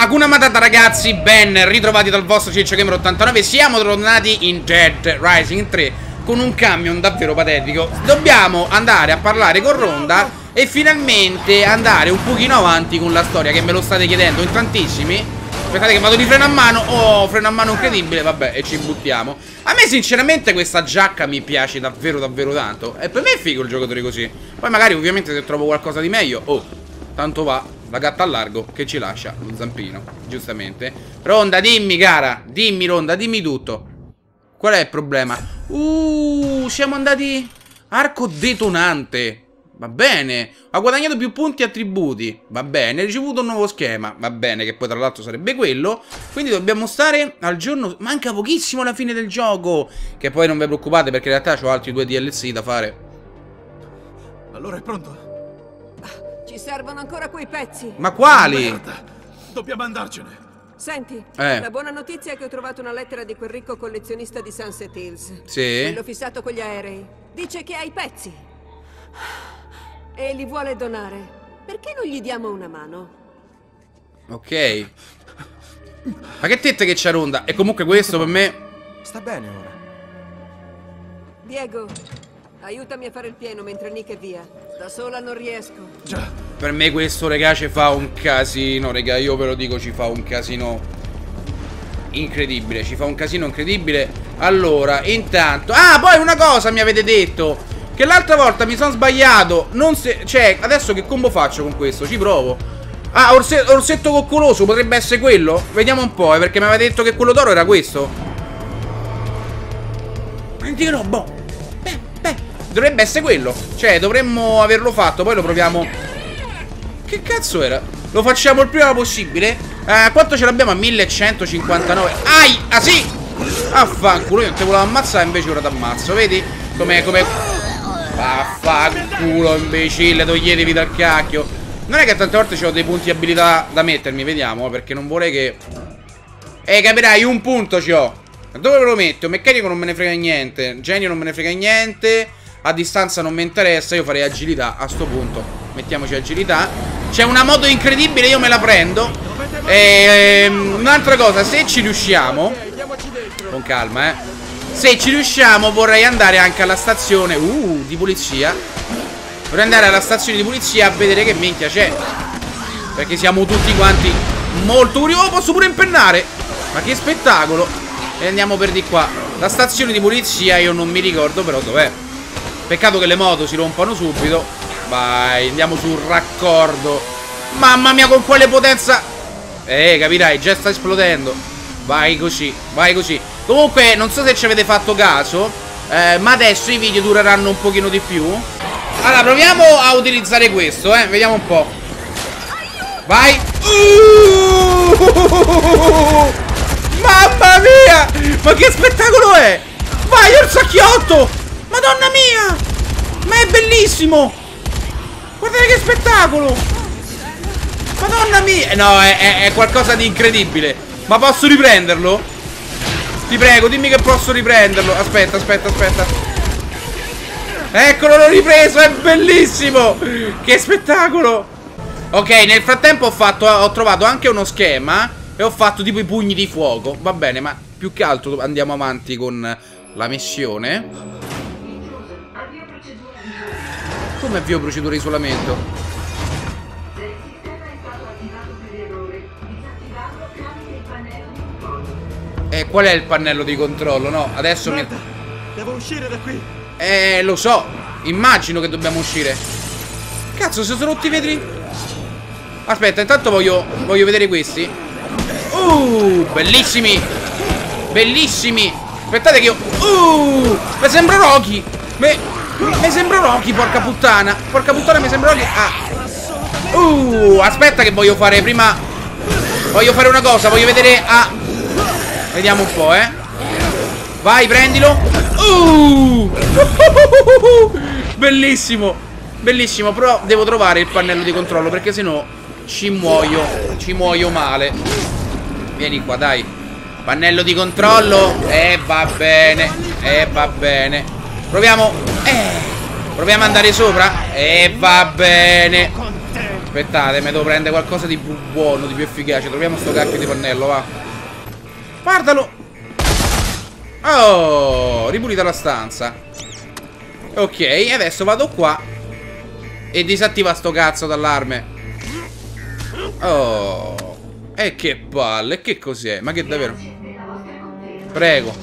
Hakuna Matata ragazzi, ben ritrovati dal vostro CicioGamer89. Siamo tornati in Dead Rising 3 con un camion davvero patetico. Dobbiamo andare a parlare con Ronda e finalmente andare un pochino avanti con la storia, che me lo state chiedendo in tantissimi. Aspettate che vado di freno a mano. Oh, freno a mano incredibile, vabbè, e ci buttiamo. A me sinceramente questa giacca mi piace davvero tanto. E per me è figo il giocatore così. Poi magari ovviamente se trovo qualcosa di meglio, oh, tanto va. La gatta al largo che ci lascia lo zampino, giustamente. Ronda, dimmi cara, dimmi Ronda, dimmi tutto. Qual è il problema? Siamo andati arco detonante. Va bene. Ha guadagnato più punti e attributi. Va bene, ha ricevuto un nuovo schema. Va bene, che poi tra l'altro sarebbe quello. Quindi dobbiamo stare al giorno. Manca pochissimo alla fine del gioco. Che poi non vi preoccupate, perché in realtà ho altri 2 DLC da fare. Allora è pronto? Ci servono ancora quei pezzi. Ma quali? Merda. Dobbiamo andarcene. Senti, la buona notizia è che ho trovato una lettera di quel ricco collezionista di Sunset Hills. Sì. Quello fissato con gli aerei. Dice che ha i pezzi e li vuole donare. Perché non gli diamo una mano? Ok. Ma che tette che c'è Ronda? E comunque questo per me sta bene ora. Diego, aiutami a fare il pieno mentre Nick è via. Da sola non riesco. Già. per me questo, regà, ci fa un casino, regà, io ve lo dico, ci fa un casino incredibile, ci fa un casino incredibile. Allora, intanto... Ah, poi una cosa mi avete detto, che l'altra volta mi sono sbagliato. Non se... Cioè, adesso che combo faccio con questo? Ci provo. Ah, orsetto coccoloso, potrebbe essere quello? Vediamo un po', perché mi aveva detto che quello d'oro era questo. Dio, boh. Beh, dovrebbe essere quello. Cioè, dovremmo averlo fatto, poi lo proviamo. Che cazzo era? Lo facciamo il prima possibile? Quanto ce l'abbiamo? A 1159. Ai! Ah sì! Affanculo, io non ti volevo ammazzare, invece ora ti ammazzo, vedi? Come... Vaffanculo, imbecille, toglietevi dal cacchio. Non è che tante volte ho dei punti di abilità da mettermi, vediamo, perché non vorrei che... capirai, un punto ci ho. Dove lo metto? Meccanico non me ne frega niente. Genio non me ne frega niente. A distanza non mi interessa. Io farei agilità a sto punto. Mettiamoci agilità. C'è una moto incredibile, io me la prendo. Un'altra cosa, se ci riusciamo, con calma, se ci riusciamo vorrei andare anche alla stazione di polizia. Vorrei andare alla stazione di polizia a vedere che minchia c'è, perché siamo tutti quanti molto curiosi. Oh, posso pure impennare. Ma che spettacolo. E andiamo per di qua. La stazione di polizia io non mi ricordo però dov'è. Peccato che le moto si rompano subito. Vai, andiamo sul raccordo. Mamma mia, con quale potenza. Capirai, già sta esplodendo. Vai così, vai così. Comunque, non so se ci avete fatto caso, ma adesso i video dureranno un pochino di più. Allora, proviamo a utilizzare questo, vediamo un po'. Vai. Mamma mia! Ma che spettacolo è! Vai, orsacchiotto! Madonna mia! Ma è bellissimo! Guardate che spettacolo! Madonna mia! No, è qualcosa di incredibile. Ma posso riprenderlo? Ti prego, dimmi che posso riprenderlo. Aspetta. Eccolo, l'ho ripreso, è bellissimo! Che spettacolo! Ok, nel frattempo ho trovato anche uno schema e ho fatto tipo i pugni di fuoco. Va bene, ma più che altro andiamo avanti con la missione. Come avvio procedura di isolamento? Qual è il pannello di controllo? No, adesso devo uscire da qui. Lo so. Immagino che dobbiamo uscire. Cazzo, si sono rotti i vetri. Aspetta, intanto voglio vedere questi. Bellissimi. Bellissimi. Aspettate che io... mi sembra Rocky. Mi sembra Rocky, porca puttana. Porca puttana, mi sembra Rocky. Aspetta che voglio fare prima. Voglio fare una cosa, voglio vedere. Vediamo un po', Vai, prendilo. Bellissimo. Bellissimo, però devo trovare il pannello di controllo, perché sennò ci muoio male. Vieni qua, dai. Pannello di controllo. Va bene. Va bene. Proviamo. Proviamo ad andare sopra. Va bene. Aspettate, mi devo prendere qualcosa di più buono, di più efficace. Troviamo sto cacchio di pannello, va. Guardalo. Oh, ripulita la stanza. Ok, adesso vado qua e disattiva sto cazzo d'allarme. Oh, e che palle, che cos'è? Ma che davvero? Prego.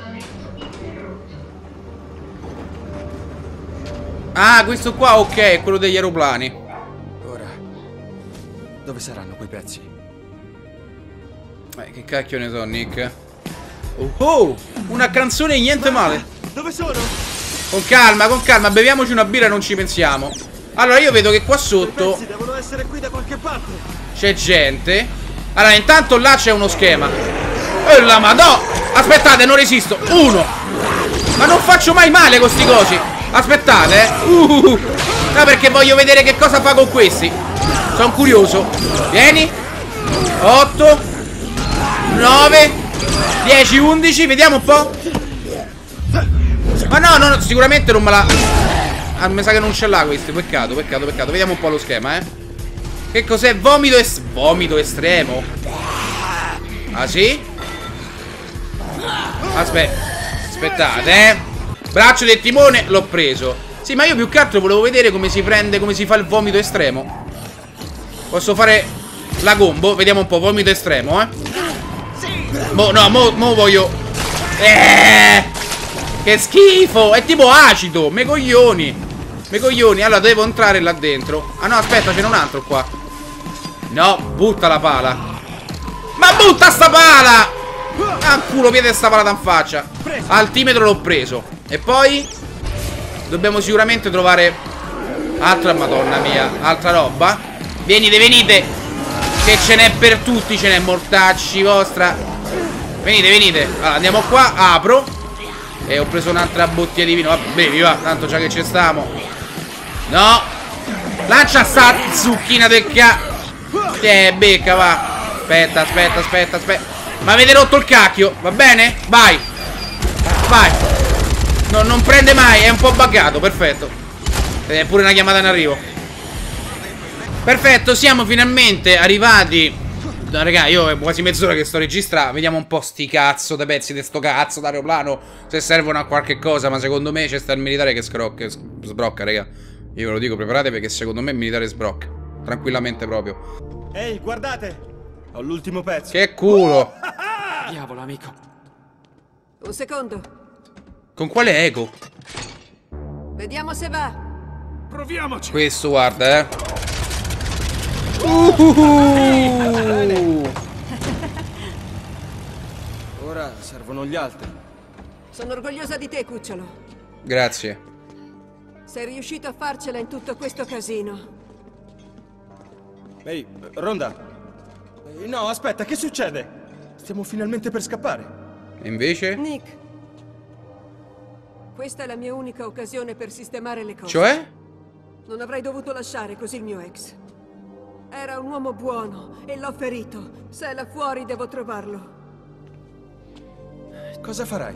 Ah, questo qua, ok, è quello degli aeroplani. Ora, dove saranno quei pezzi? Che cacchio ne so, Nick? Oh, una canzone niente male. Dove sono? Con calma, beviamoci una birra e non ci pensiamo. Allora, io vedo che qua sotto Quei pezzi devono essere qui da qualche parte. c'è gente. Allora, intanto là c'è uno schema. Oh la madò! Aspettate, non resisto. Uno. Ma non faccio mai male con sti cosi. Aspettate, no, perché voglio vedere che cosa fa con questi. Sono curioso. Vieni. 8 9 10, 11, vediamo un po'. Ma no, sicuramente non me la... Ah, mi sa che non ce l'ha questo. Peccato. Vediamo un po' lo schema, Che cos'è? Vomito estremo. Ah, sì? Aspettate, Braccio del timone, l'ho preso. Sì, ma io più che altro volevo vedere come si prende, come si fa il vomito estremo. Posso fare la combo? Vediamo un po', vomito estremo, Mo voglio... Che schifo! È tipo acido! Me coglioni! Allora devo entrare là dentro. Ah no, aspetta, ce n'è un altro qua. No, butta la pala. Ma butta sta pala! Ah, culo, piede sta pala da in faccia. Altimetro l'ho preso. E poi dobbiamo sicuramente trovare altra, madonna mia, altra roba. Venite, che ce n'è per tutti, ce n'è, mortacci vostra. Venite. Allora, andiamo qua, apro. E ho preso un'altra bottiglia di vino. Vabbè, bevi, va, tanto già che ci stiamo. No. Lancia sta zucchina del becca, va. Aspetta. Ma avete rotto il cacchio, va bene? Vai. No, non prende mai, è un po' buggato, perfetto. È pure una chiamata in arrivo. Perfetto, siamo finalmente arrivati. No, raga, io è quasi mezz'ora che sto registrando. Vediamo un po' sti cazzo da pezzi di sto cazzo d'aeroplano, se servono a qualche cosa. Ma secondo me c'è sta il militare che sbrocca, raga. Io ve lo dico, preparate perché secondo me il militare sbrocca. Tranquillamente proprio. Ehi, guardate! Ho l'ultimo pezzo. Che culo. Diavolo, amico. Un secondo. Con quale ego? Vediamo se va. Proviamoci. Questo, guarda, Ora servono gli altri. Sono orgogliosa di te, cucciolo. Grazie. Sei riuscito a farcela in tutto questo casino. Ehi, Ronda. No, aspetta, che succede? Stiamo finalmente per scappare. E invece? Nick, questa è la mia unica occasione per sistemare le cose. Cioè? Non avrei dovuto lasciare così il mio ex. Era un uomo buono e l'ho ferito. Se è là fuori devo trovarlo. Cosa farai?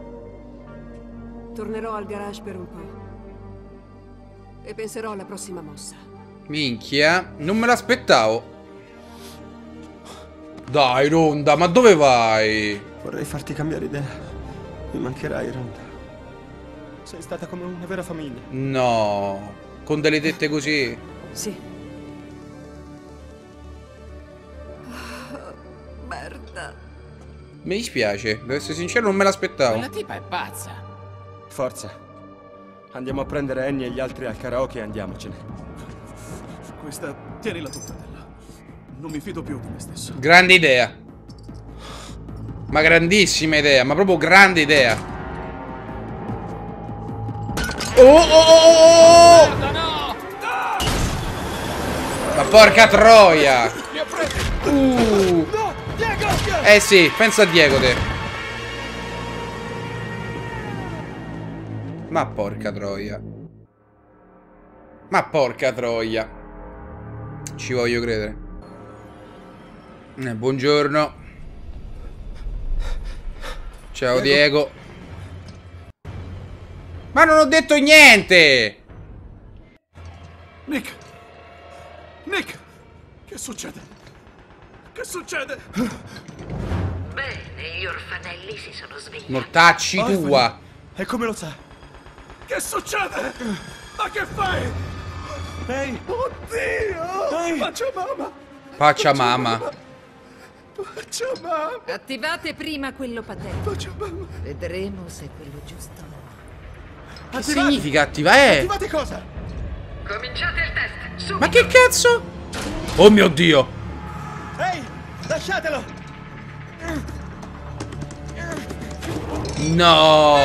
Tornerò al garage per un po'. E penserò alla prossima mossa. Minchia, non me l'aspettavo. Dai, Ronda, ma dove vai? Vorrei farti cambiare idea. Mi mancherai, Ronda. Sei stata come una vera famiglia. No, con delle tette così. Sì. Merda. Mi dispiace, devo essere sincero, non me l'aspettavo. Quella tipa è pazza. Forza. Andiamo a prendere Annie e gli altri al karaoke e andiamocene. Questa, tienila tutta, Della. Non mi fido più di me stesso. Grande idea. Ma grandissima idea, ma proprio grande idea. Oh! No! Ma porca troia. Eh sì, pensa a Diego te. Ma porca troia. Ci voglio credere. Buongiorno. Ciao Diego. Ma non ho detto niente. Nick, Nick! Che succede? Che succede? Bene, gli orfanelli si sono svegliati. Mortacci tua. E come lo sa? Che succede? Ma che fai? Ehi! Oddio! Ehi! Pachamama! Pachamama. Pachamama! Attivate prima quello patetico. Pachamama! Vedremo se è quello giusto. Che significa attivare? Attivate cosa? Cominciate il test, subito. Ma che cazzo? Oh mio Dio. Ehi! Lasciatelo! No.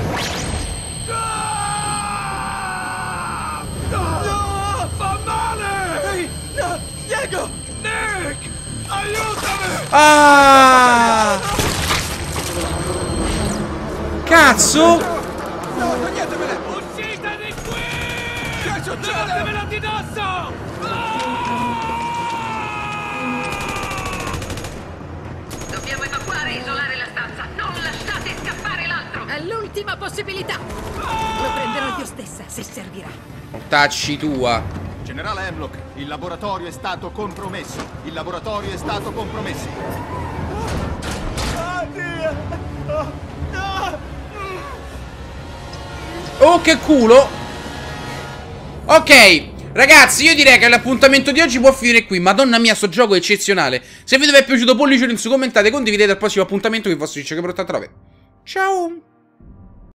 No! Fa male! Ehi! No! Diego! Nick! Aiutami! Ah. Cazzo. No, toglietemele! Uscite di qui! Che succede? Levatevela di dosso! Dobbiamo evacuare e isolare la stanza. Non lasciate scappare l'altro. È l'ultima possibilità. Lo prenderò io stessa, se servirà. Mortacci tua. Generale Hemlock, il laboratorio è stato compromesso. Il laboratorio è stato compromesso. Oddio! Oh, no! Oh che culo. Ok. Ragazzi, io direi che l'appuntamento di oggi può finire qui. Madonna mia, sto gioco è eccezionale. Se il video vi è piaciuto, pollice in su, commentate, condividete al prossimo appuntamento che il vostro Ciccio Gamer 89. Ciao.